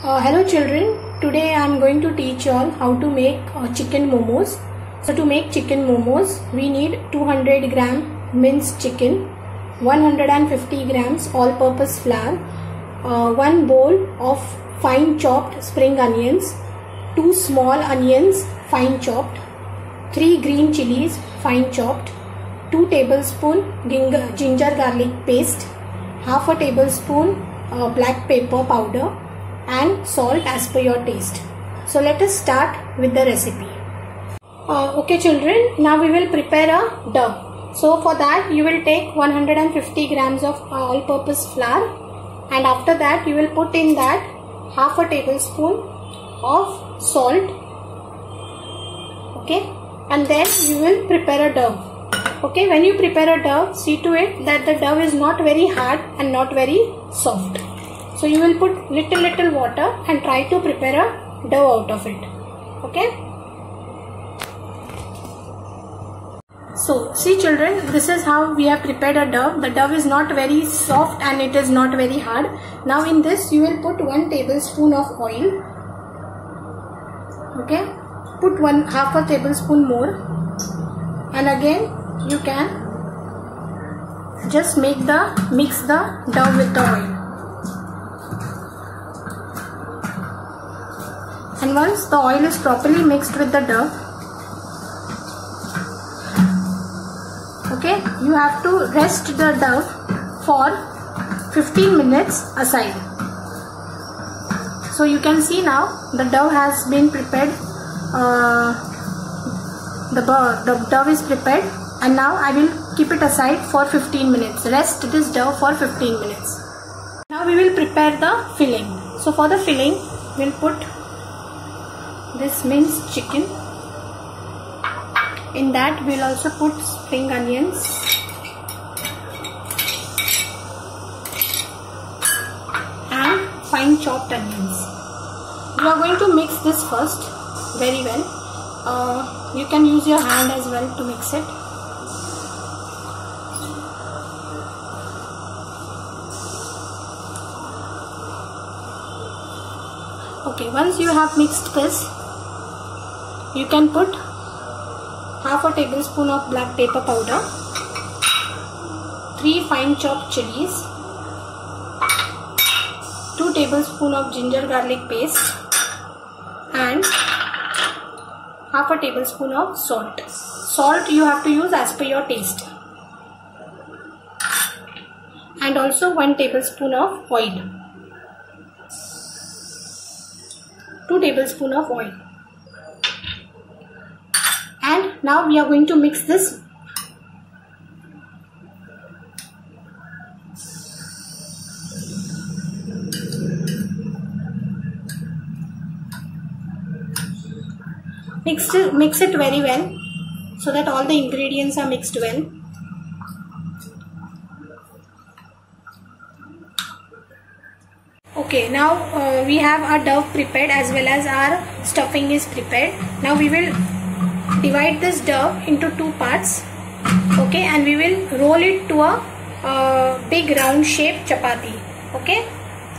Hello children, today I am going to teach you all how to make chicken momos. So to make chicken momos, we need 200 gram minced chicken, 150 grams all-purpose flour, 1 bowl of fine chopped spring onions, 2 small onions fine chopped, 3 green chilies fine chopped, 2 tablespoon ginger garlic paste, half a tablespoon black pepper powder, and salt as per your taste. So let us start with the recipe. Okay children, now we will prepare a dough. So for that you will take 150 grams of all-purpose flour, and after that you will put in that half a tablespoon of salt. Okay, and then you will prepare a dough. Okay, when you prepare a dough, see to it that the dough is not very hard and not very soft. So you will put little water and try to prepare a dough out of it. Okay. So see children, this is how we have prepared a dough. The dough is not very soft and it is not very hard. Now in this you will put 1 tablespoon of oil. Okay. Put half a tablespoon more. And again you can just mix the dough with the oil. And once the oil is properly mixed with the dough, okay, you have to rest the dough for 15 minutes aside. So you can see now the dough has been prepared. The dough is prepared, and now I will keep it aside for 15 minutes. Rest this dough for 15 minutes. Now we will prepare the filling. So for the filling, we will put this minced chicken. In that we will also put spring onions, and fine chopped onions. You are going to mix this first very well. You can use your hand as well to mix it. Okay, once you have mixed this, you can put half a tablespoon of black pepper powder, 3 fine chopped chilies, 2 tablespoons of ginger garlic paste, and half a tablespoon of salt. Salt you have to use as per your taste. And also 1 tablespoon of oil. 2 tablespoons of oil. And now we are going to mix this. Mix it very well so that all the ingredients are mixed well. Okay, now we have our dough prepared as well as our stuffing is prepared. Now we will divide this dough into 2 parts. Okay, and we will roll it to a big round shaped chapati. Okay.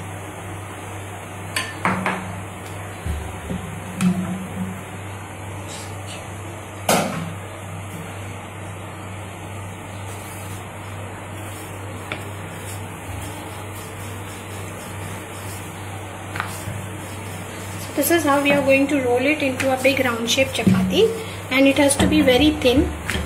This is how we are going to roll it into a big round shaped chapati, and it has to be very thin.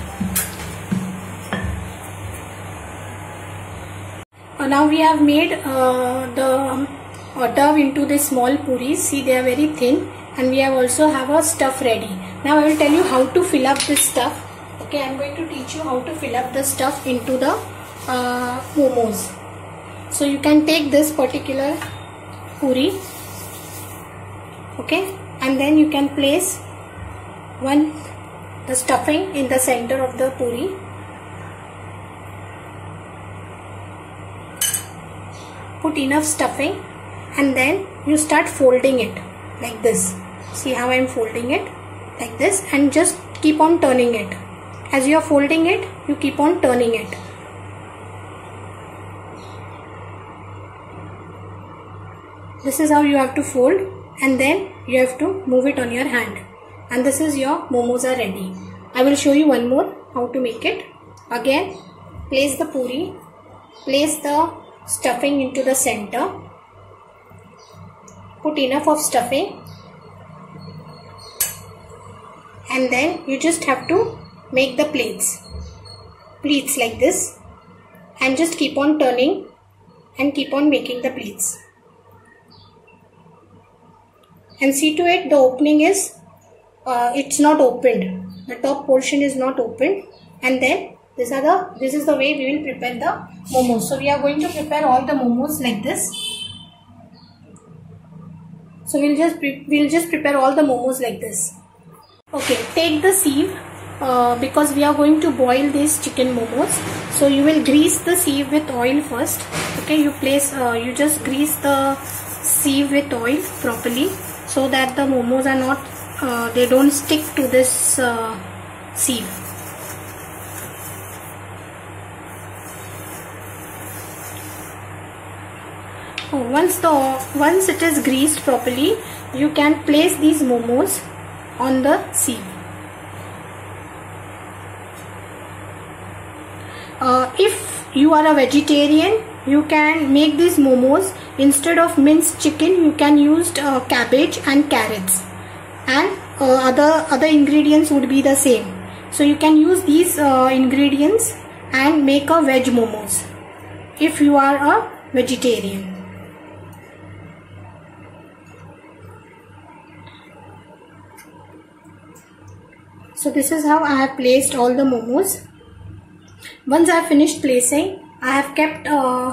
Now we have made the dough into the small puris. See, they are very thin, and we have also have a stuff ready. Now I will tell you how to fill up this stuff. Okay, I am going to teach you how to fill up the stuff into the momos. So you can take this particular puri. Okay, and then you can place the stuffing in the center of the puri. Put enough stuffing, and then you start folding it like this. See how I am folding it like this, and just keep on turning it. As you are folding it, you keep on turning it. This is how you have to fold, and then you have to move it on your hand. And this is your momos are ready. I will show you one more how to make it. Again, place the puri, place the stuffing into the center, put enough of stuffing, and then you just have to make the pleats like this, and just keep on turning and keep on making the pleats. And see to it the opening is it's not opened, the top portion is not opened. And then this is the way we will prepare the momos. So we are going to prepare all the momos like this. So we'll just prepare all the momos like this. Okay, take the sieve because we are going to boil these chicken momos. So you will grease the sieve with oil first. Okay, you just grease the sieve with oil properly so that the momos are not they don't stick to this sieve. Once it is greased properly, you can place these momos on the sieve. If you are a vegetarian, you can make these momos instead of minced chicken. You can use cabbage and carrots, and other ingredients would be the same. So you can use these ingredients and make a veg momos if you are a vegetarian. So this is how I have placed all the momos. Once I have finished placing, I have kept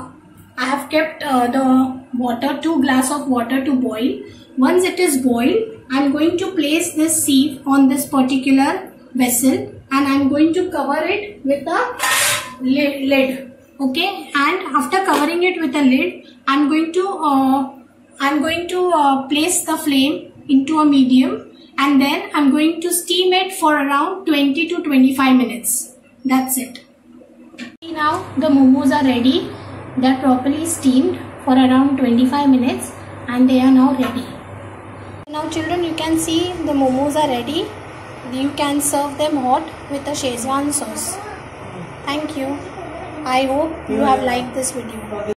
the water, 2 glasses of water to boil. Once it is boiled, I am going to place this sieve on this particular vessel, and I am going to cover it with a lid. Okay, and after covering it with a lid, I am going to place the flame into a medium. And then I'm going to steam it for around 20 to 25 minutes. That's it. Now the momos are ready. They are properly steamed for around 25 minutes and they are now ready. Now children, you can see the momos are ready. You can serve them hot with a Szechuan sauce. Thank you. I hope you have liked this video.